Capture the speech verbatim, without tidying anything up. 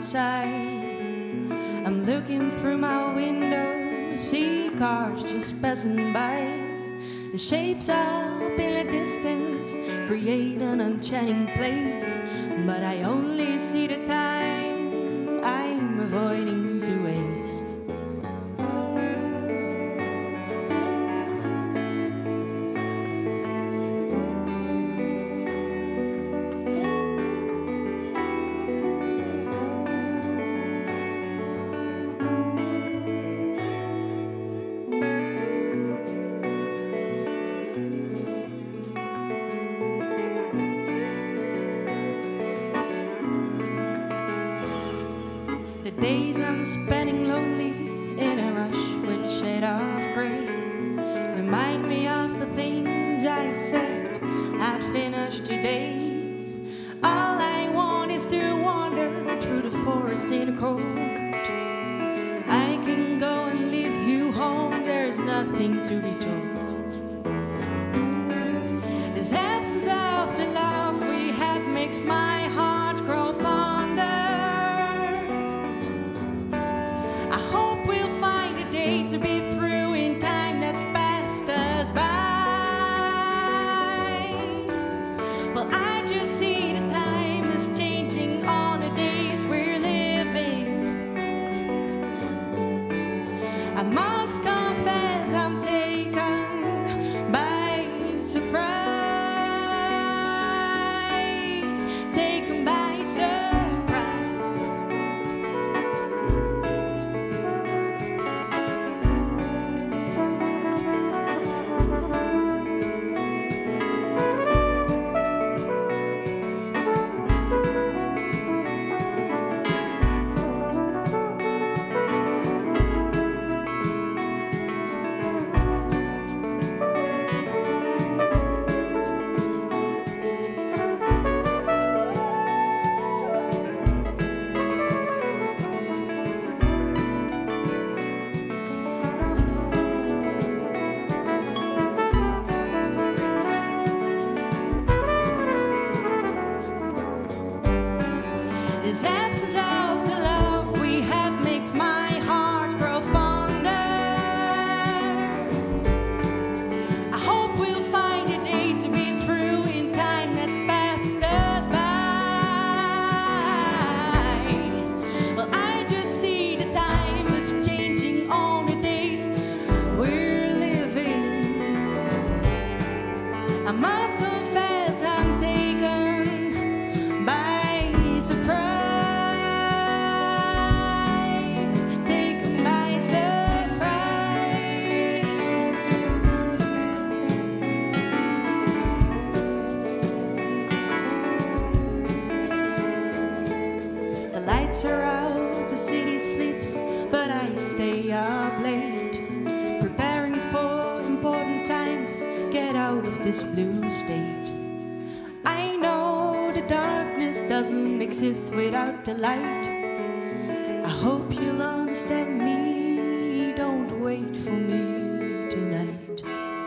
outside. I'm looking through my window, see cars just passing by. The shapes up in the distance create an enchanting place, but I only see the time I'm avoiding to waste. The days I'm spending lonely in a rush with shade of grey remind me of the things I said I'd finish today. All I want is to wander through the forest in the cold. I can go and leave you home, there's nothing to be told. This absence of the love we had makes my heart grow fonder. To be through in time that's passed us by. Well, I just see the time is changing on the days we're living. I must confess I'm taken by surprise, taken by surprise. This absence of the love we had makes my heart grow fonder. I hope we'll find a day to be through in time that's passed us by. Well, I just see the time is changing on the days we're living. I must confess I'm taken by surprise. The lights are out, the city sleeps, but I stay up late, preparing for important times, get out of this blue state. I know the darkness doesn't exist without the light. I hope you'll understand me, don't wait for me tonight.